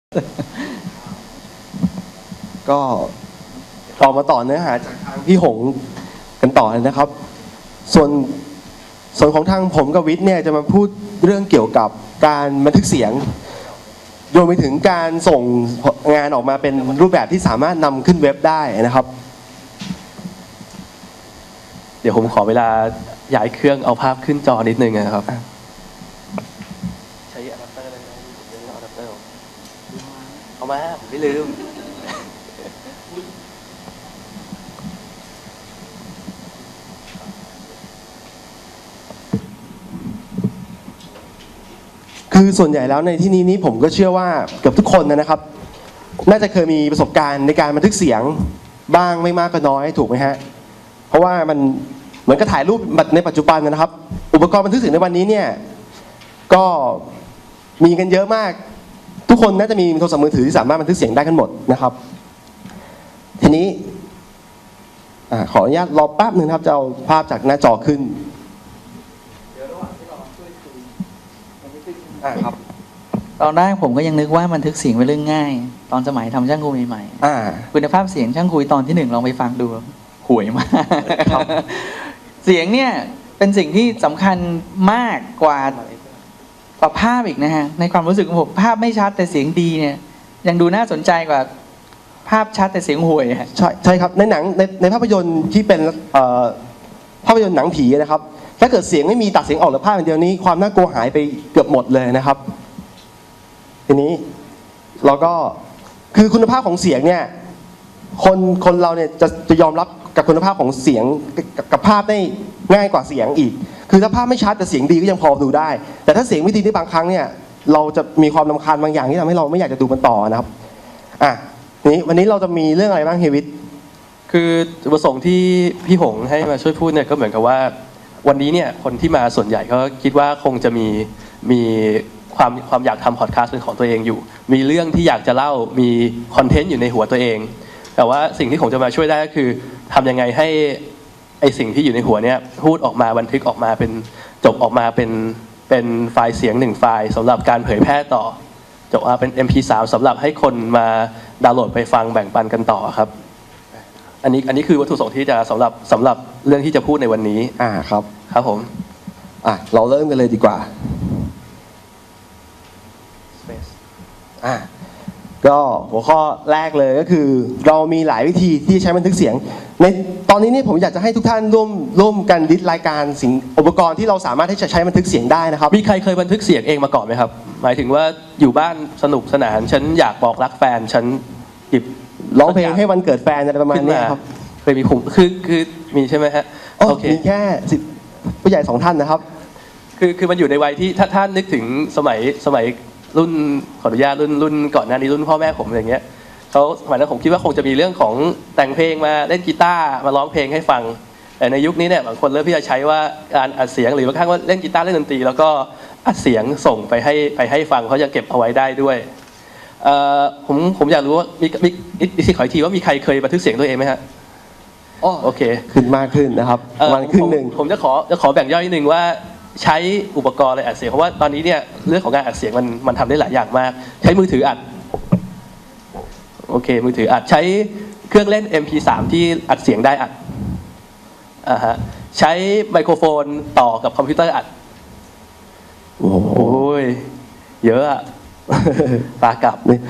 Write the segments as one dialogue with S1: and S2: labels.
S1: ก็เรามาต่อเนื้อหาจากทางพี่หงกันต่อเลยนะครับส่วนของทางผมกับวิทย์เนี่ยจะมาพูดเรื่องเกี่ยวกับการบันทึกเสียงรวมไปถึงการส่งงานออกมาเป็นรูปแบบที่สามารถนำขึ้นเว็บได้นะครับ
S2: เดี๋ยวผมขอเวลาย้ายเครื่องเอาภาพขึ้นจอนิดนึงนะครับใช้อะแดปเตอร์อะไรนะอะแดปเตอร์เอามาผมไม่ลืม
S1: คือส่วนใหญ่แล้วในที่นี้ผมก็เชื่อว่าเกือบทุกคนนะครับน่าจะเคยมีประสบการณ์ในการบันทึกเสียงบ้างไม่มากก็น้อยถูกไหมฮะเพราะว่ามันเหมือนกับถ่ายรูปในปัจจุบันนะครับอุปกรณ์บันทึกเสียงในวันนี้เนี่ยก็มีกันเยอะมากทุกคนน่าจะมีโทรศัพท์มือถือที่สามารถบันทึกเสียงได้กันหมดนะครับทีนี้ขออนุญาตรอแป๊บนึงครับจะเอาภาพจากหน้าจอขึ้นครับ
S3: ตอนแรกผมก็ยังนึกว่าบันทึกเสียงเป็นเรื่องง่ายตอนสมัยทำช่างคุยใหม่ๆคุณภาพเสียงช่างคุยตอนที่1ลองไปฟังดูห่วยมากเสียงเนี่ยเป็นสิ่งที่สำคัญมากกว่าภาพอีกนะฮะในความรู้สึกของผมภาพไม่ชัดแต่เสียงดีเนี่ยยังดูน่าสนใจกว่าภาพชัดแต่เสียงห่วย
S1: ใช่ครับในหนังในภาพยนตร์ที่เป็นภาพยนตร์หนังผีนะครับถ้าเกิดเสียงไม่มีตัดเสียงออกหรือภาพอย่างเดียวนี้ความน่ากลัวหายไปเกือบหมดเลยนะครับทีนี้เราก็คือคุณภาพของเสียงเนี่ยคนเราเนี่ยจะยอมรับกับคุณภาพของเสียงกับภาพได้ง่ายกว่าเสียงอีกคือถ้าภาพไม่ชัดแต่เสียงดีก็ยังพอดูได้แต่ถ้าเสียงไม่ดีในบางครั้งเนี่ยเราจะมีความรำคาญบางอย่างที่ทำให้เราไม่อยากจะดูมันต่อนะครับนี้วันนี้เราจะมีเรื่องอะไรบ้างเฮวิท
S2: คือจุดประสงค์ที่พี่หงให้มาช่วยพูดเนี่ยก็เหมือนกับว่าวันนี้เนี่ยคนที่มาส่วนใหญ่ก็คิดว่าคงจะมีความอยากทำพอดแคสต์เป็นของตัวเองอยู่มีเรื่องที่อยากจะเล่ามีคอนเทนต์อยู่ในหัวตัวเองแต่ว่าสิ่งที่ผมจะมาช่วยได้ก็คือทำยังไงให้ไอสิ่งที่อยู่ในหัวเนี่ยพูดออกมาบันทึกออกมาเป็นจบออกมาเป็นไฟล์เสียง1ไฟล์สำหรับการเผยแพร่ต่อจบมาเป็น MP3 สำหรับให้คนมาดาวน์โหลดไปฟังแบ่งปันกันต่อครับอันนี้คือวัตถุประสงค์ที่จะสำหรับเรื่องที่จะพูดในวันนี้ครับผม
S1: เราเริ่มกันเลยดีกว่าก็หัวข้อแรกเลยก็คือเรามีหลายวิธีที่ใช้บันทึกเสียงในตอนนี้นี่ผมอยากจะให้ทุกท่านร่วมกันดิสรายการสิ่งอุปกรณ์ที่เราสามารถที่จะใช้บันทึกเสียงได้นะครับ
S2: มีใครเคยบันทึกเสียงเองมาก่อนไหมครับหมายถึงว่าอยู่บ้านสนุกสนานฉันอยากบอกรักแฟนฉันหยิบ
S1: ร้องเพลงให้วันเกิดแฟนอะไรประมาณนี้ครับ
S2: เคยมีผมคือมีใช่ไหมฮะ
S1: โอเคมีแค่ผู้ใหญ่2ท่านนะครับ
S2: คือมันอยู่ในวัยที่ถ้านึกถึงสมัยรุ่นขออนุญาตรุ่นก่อนหน้านี้รุ่นพ่อแม่ผมอะไรเงี้ยเขาสมัยนั้นผมคิดว่าคงจะมีเรื่องของแต่งเพลงมาเล่นกีตาร์มาร้องเพลงให้ฟังแต่ในยุคนี้เนี่ยบางคนเริ่มที่จะใช้ว่าการอัดเสียงหรือบางครั้งว่าเล่นกีตาร์เล่นดนตรีแล้วก็อัดเสียงส่งไปให้ฟังเขาจะเก็บเอาไว้ได้ด้วยผมอยากรู้ว่ามีขออีกทีว่ามีใครเคยบันทึกเสียงตัวเองไหมฮะโอเค
S1: ขึ้นมากขึ้นนะครับประมาณครึ่งหนึ่ง
S2: ผมจะขอแบ่งย่อยนิดนึงว่าใช้อุปกรณ์อะไรอัดเสียงเพราะว่าตอนนี้เนี่ยเรื่องของการอัดเสียงมันทำได้หลายอย่างมากใช้มือถืออัดโอเคมือถืออัดใช้เครื่องเล่น MP3 ที่อัดเสียงได้อัดใช้ไมโครโฟนต่อกับคอมพิวเตอร์อัด
S1: โอ้
S2: ยเยอะอะปากลับนี่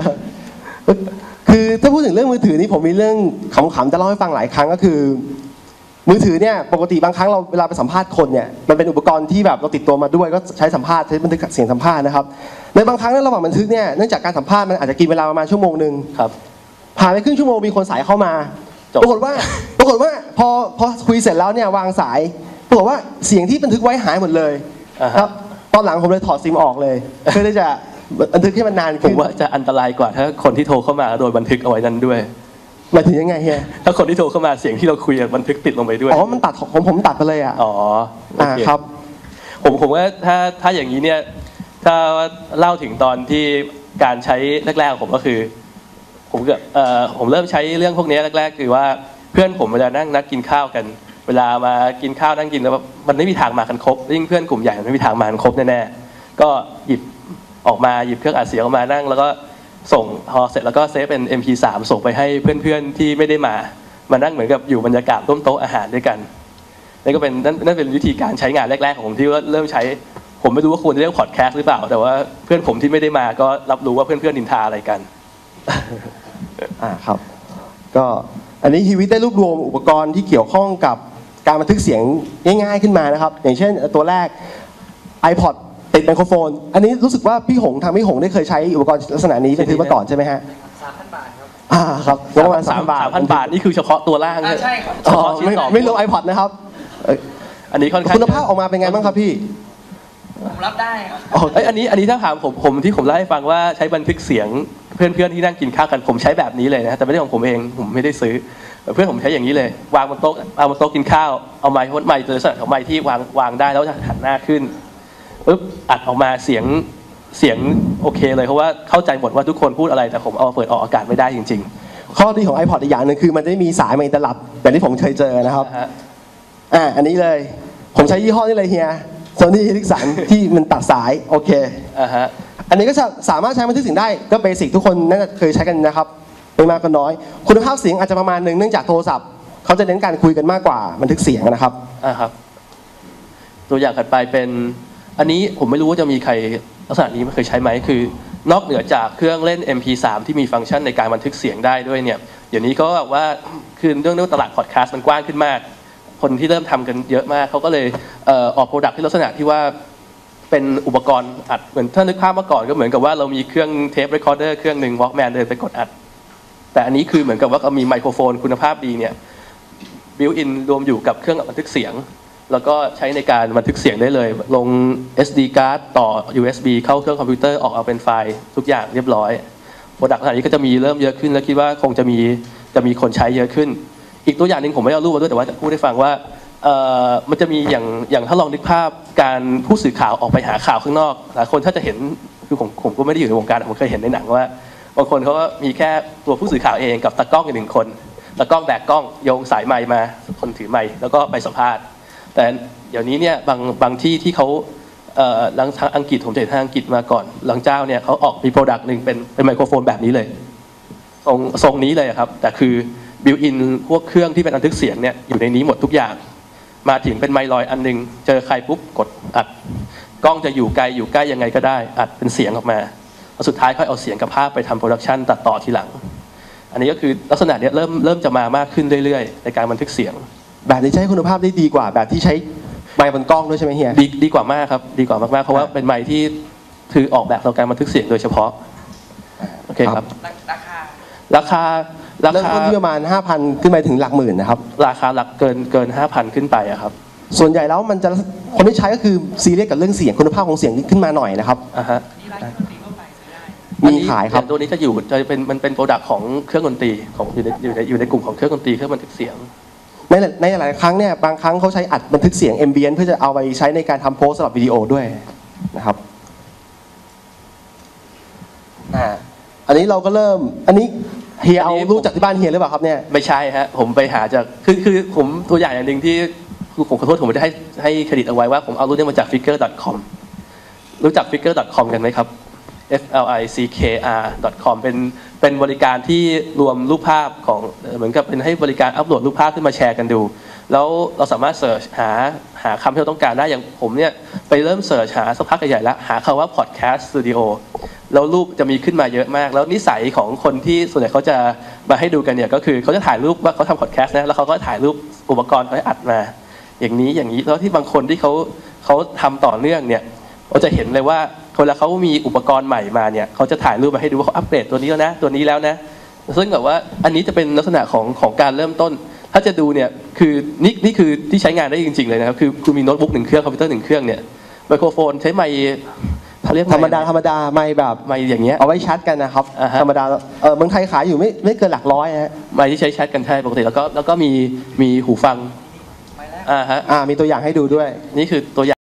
S1: คือถ้าพูดถึงเรื่องมือถือนี่ผมมีเรื่องขำๆจะเล่าให้ฟังหลายครั้งก็คือมือถือเนี่ยปกติบางครั้งเราเวลาไปสัมภาษณ์คนเนี่ยมันเป็นอุปกรณ์ที่แบบเราติดตัวมาด้วยก็ใช้สัมภาษณ์ใช้บันทึกเสียงสัมภาษณ์นะครับในบางครั้งในระหว่างบันทึกเนี่ยเนื่องจากการสัมภาษณ์มันอาจจะกินเวลาประมาณชั่วโมงนึง
S2: ครับ
S1: ผ่านไปครึ่งชั่วโมงมีคนสายเข้ามาปรากฏว่าพอคุยเสร็จแล้วเนี่ยวางสายปรากฏว่าเสียงที่บันทึกไว้หายหมดเลยครับตอนหลังผมเลยถอดซิมออกเลยเพื่อที่จะบันทึกให้มันนานขึ้น
S2: ผมว่าจะอันตรายกว่าถ้าคนที่โทรเข้ามาโดนบันทึกเอาไว้นั้นด้วย
S1: หมายถึงยังไงเฮีย
S2: ถ้าคนที่โทรเข้ามาเสียงที่เราคุยบันทึกติดลงไปด้วย
S1: มันตัดผมตัดไปเลย
S2: ครับผมว่าถ้าอย่างนี้เนี่ยถ้าเล่าถึงตอนที่การใช้แรกๆผมก็คือผมเริ่มใช้เรื่องพวกนี้แรกๆคือว่าเพื่อนผมเวลานั่งนัดกินข้าวกันเวลามากินข้าวนั่งกินแล้วมันไม่มีทางมากันครบยิ่งเพื่อนกลุ่มใหญ่มันไม่มีทางมากันครบแน่ๆก็หยิบเครื่องอัดเสียงออกมานั่งแล้วก็ส่งพอเสร็จแล้วก็เซฟเป็น MP3 ส่งไปให้เพื่อนๆที่ไม่ได้มานั่งเหมือนกับอยู่บรรยากาศร่วมโต๊ะอาหารด้วยกันนั่นก็เป็นนั่นเป็นวิธีการใช้งานแรกๆของผมที่ว่าเริ่มใช้ผมไม่รู้ว่าควรจะเรียกพอดแคสต์หรือเปล่าแต่ว่าเพื่อนผมที่ไม่ได้มาก็รับรู้ว่าเพื่อนๆนินทาอะไรกัน
S1: ครับก็อันนี้ฮีวิตได้รวบรวมอุปกรณ์ที่เกี่ยวข้องกับการบันทึกเสียงง่ายๆขึ้นมานะครับอย่างเช่นตัวแรก iPod ติดไมโครโฟนอันนี้รู้สึกว่าพี่หงได้เคยใช้อุปกรณ์ลักษณะนี้บันทึกมาก่อนใช่ไหมฮะ
S3: 3,000 บาทครับ
S1: ครับประมาณ3,000 บาท
S2: 3,000 บาทนี่คือเฉพาะตัวล่าง
S3: ใช่ครับ
S2: เฉพาะชิ้นต่อ
S1: ไม่รวม iPod นะครับ
S2: อันนี้ค่อนข้าง
S1: คุณภาพออกมาเป็นไงบ้างครับพี่
S3: ผมรับได้ครับ
S2: อันนี้ถ้าถามผมที่ผมเล่าให้ฟังว่าใช้บันทึกเสียงเพื่อนๆที่นั่งกินข้าวกันผมใช้แบบนี้เลยนะแต่ไม่ได้ของผมเองผมไม่ได้ซื้อเพื่อนผมใช้อย่างนี้เลยวางบนโต๊ะกินข้าวเอาไมค์ไมค์ตัวลักษณะของไมค์ที่วางได้แล้วจะหันหน้าขึ้นปุ๊บอัดออกมาเสียงโอเคเลยเพราะว่าเข้าใจหมดว่าทุกคนพูดอะไรแต่ผมเอาเปิดออกอากาศไม่ได้จริง
S1: ข้อดีของ iPod อีกอย่างหนึ่งคือมันได้มีสายมาอินเตอร์ลับแบบที่ผมเคยเจอนะครับอันนี้เลยผมใช้ยี่ห้อนี้เลยเฮียโซนี่เอริกสันที่มันตัดสายโอเคอันนี้ก็สามารถใช้บันทึกเสียงได้ก็เบสิกทุกคนน่าจะเคยใช้กันนะครับไม่มากก็น้อยคุณภาพเสียงอาจจะประมาณนึงเนื่องจากโทรศัพท์เขาจะเน้นการคุยกันมากกว่าบันทึกเสียงนะครับ
S2: ตัวอย่างถัดไปเป็นอันนี้ผมไม่รู้ว่าจะมีใครลักษณะนี้ไม่เคยใช้ไหมคือนอกเหนือจากเครื่องเล่น MP3 ที่มีฟังก์ชันในการบันทึกเสียงได้ด้วยเนี่ยเดี๋ยวนี้ก็แบบว่าคือเรื่องตลาดพอดแคสต์มันกว้างขึ้นมากคนที่เริ่มทำกันเยอะมากเขาก็เลยออกโปรดักต์ที่ลักษณะที่ว่าเป็นอุปกรณ์อัดเหมือนถ้านึกภาพเมื่อก่อนก็เหมือนกับว่าเรามีเครื่องเทปเรคคอร์เดอร์เครื่องหนึ่งวอล์กแมนเดินไปกดอัดแต่อันนี้คือเหมือนกับว่ามีไมโครโฟนคุณภาพดีเนี่ยบิวอินรวมอยู่กับเครื่องบันทึกเสียงแล้วก็ใช้ในการบันทึกเสียงได้เลยลง SD card ต่อ USB เข้าเครื่องคอมพิวเตอร์ออกเอาเป็นไฟล์ทุกอย่างเรียบร้อยโปรดักต์อันนี้ก็จะมีเริ่มเยอะขึ้นแล้วคิดว่าคงจะมีคนใช้เยอะขึ้นอีกตัวอย่างหนึ่งผมไม่เอารูปมาด้วยแต่ว่าจะพูดให้ฟังว่ามันจะมีอย่างถ้าลองนึกภาพการผู้สื่อข่าวออกไปหาข่าวข้างนอกหลายคนถ้าจะเห็นคือผมก็ไม่ได้อยู่ในวงการผมเคยเห็นในหนังว่าบางคนเขาก็มีแค่ตัวผู้สื่อข่าวเองกับตากล้องอีก1 คนตากล้องแบกกล้องโยงสายไมค์มาคนถือไมค์แล้วก็ไปสัมภาษณ์แต่เดี๋ยวนี้เนี่ยบางที่เขาทางอังกฤษผมจะเห็นทางอังกฤษมาก่อนหลังเจ้าเนี่ยเขาออกมีโปรดักต์หนึ่งเป็นไมโครโฟนแบบนี้เลยทรงนี้เลยครับแต่คือบิวอินพวกเครื่องที่เป็นบันทึกเสียงเนี่ยอยู่ในนี้หมดทุกอย่างมาถึงเป็นไมค์ลอยอันนึงเจอใครปุ๊บกดอัดกล้องจะอยู่ไกลอยู่ใกล้ยังไงก็ได้อัดเป็นเสียงออกมาแล้วสุดท้ายค่อยเอาเสียงกับภาพไปทำโปรดักชันตัดต่อทีหลังอันนี้ก็คือลักษณะเนี้ยเริ่มจะมามากขึ้นเรื่อยๆในการบันทึกเสียง
S1: แบบนี้ใช้คุณภาพได้ดีกว่าแบบที่ใช้ไมค์บนกล้องด้วยใช่ไหมเฮีย
S2: ดีกว่ามากครับดีกว่ามากๆเพราะว่าเป็นไมค์ที่คือออกแบบต่อการบันทึกเสียงโดยเฉพาะโอเคครับราคา
S1: เริ่มต้นที่ประมาณ 5,000 ขึ้นไปถึงหลักหมื่นนะครับ
S2: ราคาหลักเกิน 5,000 ขึ้นไปอะครับ
S1: ส่วนใหญ่แล้วมันจะคนที่ใช้ก็คือซีเรียสกับเรื่องเสียงคุณภาพของเสียงขึ้นมาหน่อยนะครับมีขายครับ
S2: ตัวนี้มันเป็นโปรดักต์ของเครื่องดนตรีของอยู่ในกลุ่มของเครื่องดนตรีเครื่องบันทึกเสียง
S1: ในหลายครั้งเนี่ยบางครั้งเขาใช้อัดบันทึกเสียง ambient เพื่อจะเอาไปใช้ในการทำโพสสำหรับวิดีโอด้วยนะครับอันนี้เราก็เริ่มอันนี้เฮียเอารูปจากที่บ้านเฮียหรือเปล่าครับเนี่ย
S2: ไม่ใช่ฮะผมไปหาจากคือผมตัวอย่างหนึ่งที่ผมขอโทษผมไม่ได้ให้เครดิตเอาไว้ว่าผมเอารูปนี้มาจาก flickr.com รู้จัก flickr.com กันไหมครับ flickr.com เป็นบริการที่รวมรูปภาพของเหมือนกับเป็นให้บริการอัปโหลดรูปภาพขึ้นมาแชร์กันดูแล้วเราสามารถเสิร์ชหาคำที่เราต้องการได้อย่างผมเนี่ยไปเริ่มเสิร์ชหาสักพักใหญ่ๆแล้วหาคำว่า podcast studio แล้วรูปจะมีขึ้นมาเยอะมากแล้วนิสัยของคนที่ส่วนใหญ่เขาจะมาให้ดูกันเนี่ยก็คือเขาจะถ่ายรูปว่าเขาทำพอดแคสต์นะแล้วเขาก็ถ่ายรูปอุปกรณ์เขาให้อัดมาอย่างนี้แล้วที่บางคนที่เขาทำต่อเนื่องเนี่ยเราจะเห็นเลยว่าเวลาเขามีอุปกรณ์ใหม่มาเนี่ยเขาจะถ่ายรูปมาให้ดูว่าเขาอัปเดตตัวนี้แล้วนะตัวนี้แล้วนะซึ่งแบบว่าอันนี้จะเป็นลักษณะของการเริ่มต้นถ้าจะดูเนี่ยคือนี่คือที่ใช้งานได้จริงๆเลยนะครับคือคุณมีโน้ตบุ๊ก1 เครื่องคอมพิวเตอร์1 เครื่องเนี่ยไมโครโฟนใช้ไมค์
S1: ธรรมดาไมค์แบบ
S2: ไมค์อย่างเงี้ย
S1: เอาไว้ชัดกันนะครับธรรมดาเมืองไทยขายอยู่ไม่เกินหลักร้อยฮะ
S2: ไมค์ที่ใช้แชทกันใช่ปกติแล้วก็มีหูฟัง
S1: มีตัวอย่างให้ดูด้วย
S2: นี่คือตัวอย่าง